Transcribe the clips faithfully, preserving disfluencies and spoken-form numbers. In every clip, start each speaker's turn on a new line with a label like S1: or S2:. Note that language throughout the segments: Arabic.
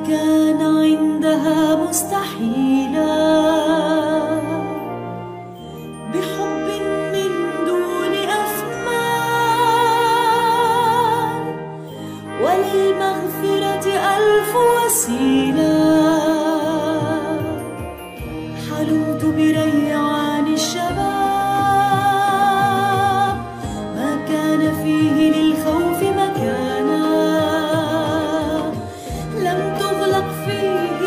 S1: كان عندها مستحيلا، بحب من دون أثمان، وللمغفرة ألف وسيلة. حلمت بريعان الشباب، ما كان فيه للخوف مكانا، لم تغلق فيه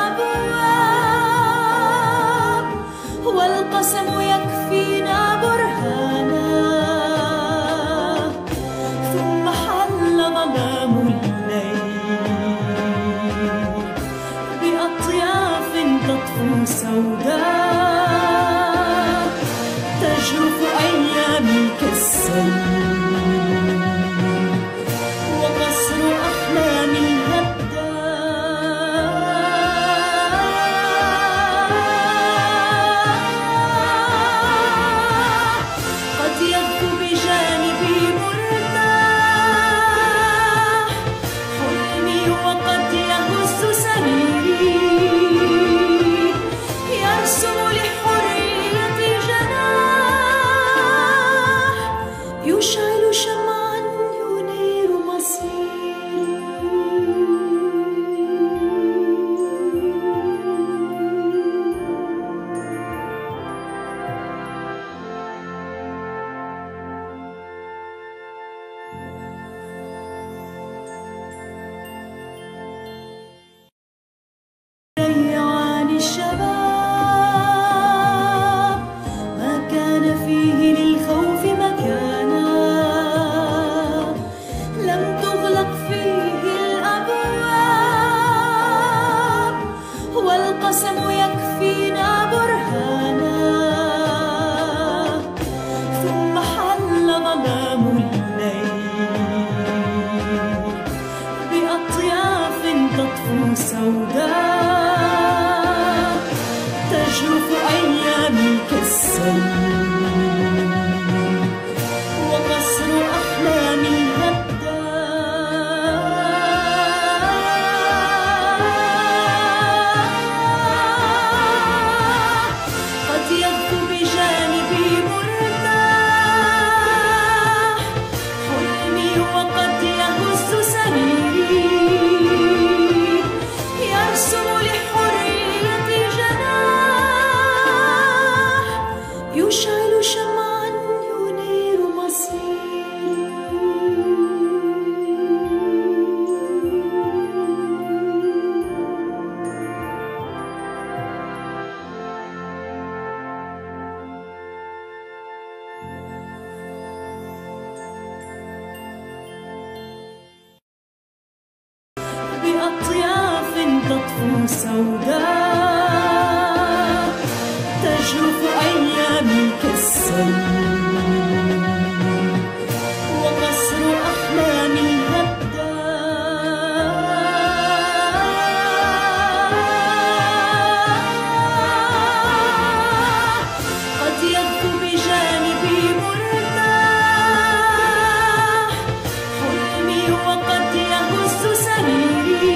S1: الأبواب، والقسم يكفينا برهانا. ثم حل ظلام الليل بأطياف تطفو سوداء، تجرف أيامي كالسيل، وقصر أحلامي هدّا. قد يغفو بجانبي مرتاح حلمي، وقد يهز سريري، يرسم لحريتي جناح، يشعل شمعا ينير مصيري. ريعان الشباب، ما كان فيه للخوف مكانا، لم تغلق فيه الأبواب، والقسم يكفينا برهانا. ثم حل ظلام الليل بأطياف تطفو سوداء، تجرف أيامي كالسيل، وقصر أحلامي هدّا. قد يغفو بجانبي مرتاح حلمي، وقد يهز سريري، يرسم لحريتي جناح، يشعل شمعا ينير مصيري. بأطياف تطفو سوداء، تجرف أيامي كالسيل، وقصر أحلامي هدّا. قد يغفو بجانبي مرتاح حلمي، وقد يهز سريري،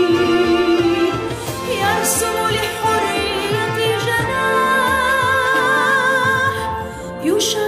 S1: يرسم لحريتي جناح، يشعل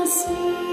S1: المصير.